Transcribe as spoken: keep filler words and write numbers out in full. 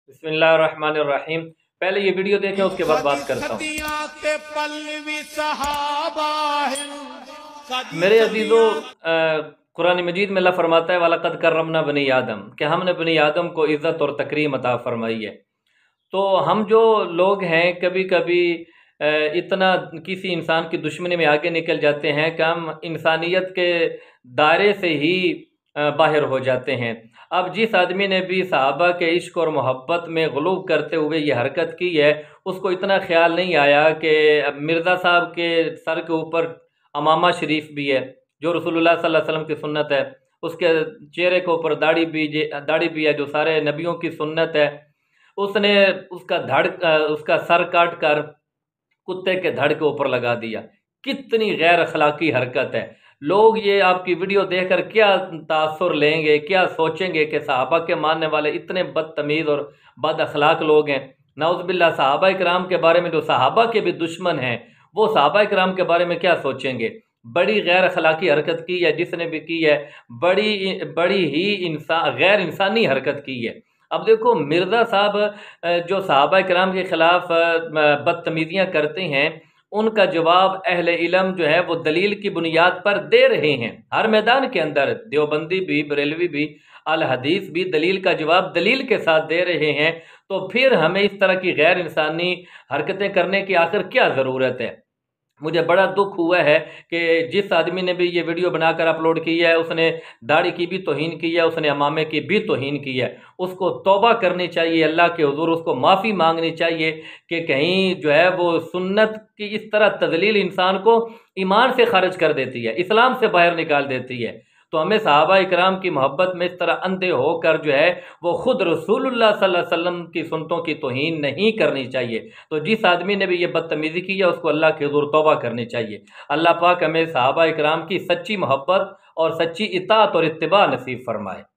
बिस्मिल्लाहिर्रहमानिर्रहीम। पहले ये वीडियो देखें, उसके बाद बात करता हूँ। मेरे अजीज़ों, कुरान मजीद में अल्लाह फरमाता है वलक़द कर्रमना बनी आदम, कि हमने बनी आदम को इज़्ज़त और तकरीम अता फरमाई है। तो हम जो लोग हैं कभी कभी इतना किसी इंसान की दुश्मनी में आगे निकल जाते हैं कि हम इंसानियत के दायरे से ही बाहर हो जाते हैं। अब जिस आदमी ने भी सहाबा के इश्क और मोहब्बत में ग़ुलूब करते हुए ये हरकत की है, उसको इतना ख्याल नहीं आया कि मिर्ज़ा साहब के सर के ऊपर अमामा शरीफ भी है जो रसूलुल्लाह सल्लल्लाहु अलैहि वसल्लम की सुन्नत है, उसके चेहरे के ऊपर दाढ़ी भी दाढ़ी भी है जो सारे नबियों की सुन्नत है। उसने उसका धड़ उसका सर काट कर कुत्ते के धड़ के ऊपर लगा दिया। कितनी गैर अखलाकी हरकत है। लोग ये आपकी वीडियो देखकर क्या तासुर लेंगे, क्या सोचेंगे कि सहाबा के मानने वाले इतने बदतमीज़ और बद अखलाक लोग हैं। नाउज़ुबिल्लाह, सहाबा इकराम के बारे में जो सहाबा के भी दुश्मन हैं वो सहाबा इकराम के बारे में क्या सोचेंगे। बड़ी गैर अखलाकी हरकत की है जिसने भी की है, बड़ी बड़ी ही इंसान गैर इंसानी हरकत की है। अब देखो, मिर्ज़ा साहब जो सहाबा इकराम के ख़िलाफ़ बदतमीज़ियाँ करते हैं, उनका जवाब अहले इल्म जो है वो दलील की बुनियाद पर दे रहे हैं। हर मैदान के अंदर देवबंदी भी, बरेलवी भी, अल हदीस भी दलील का जवाब दलील के साथ दे रहे हैं। तो फिर हमें इस तरह की गैर इंसानी हरकतें करने की आखिर क्या ज़रूरत है। मुझे बड़ा दुख हुआ है कि जिस आदमी ने भी ये वीडियो बनाकर अपलोड की है उसने दाढ़ी की भी तौहीन की है, उसने अमामे की भी तौहीन की है। उसको तौबा करनी चाहिए अल्लाह के हुज़ूर, उसको माफ़ी मांगनी चाहिए कि कहीं जो है वो सुन्नत की इस तरह तज़लील इंसान को ईमान से खारिज कर देती है, इस्लाम से बाहर निकाल देती है। तो हमें सहाबा इकराम की मोहब्बत में इस तरह अंधे होकर जो है वो खुद रसूलुल्लाह सल्लल्लाहु अलैहि वसल्लम की सुन्नतों की तौहीन नहीं करनी चाहिए। तो जिस आदमी ने भी ये बदतमीज़ी की है उसको अल्लाह के हुज़ूर तौबा करनी चाहिए। अल्लाह पाक हमें सहाबा इकराम की सच्ची मोहब्बत और सच्ची इताअत और इत्तिबा नसीब फरमाए।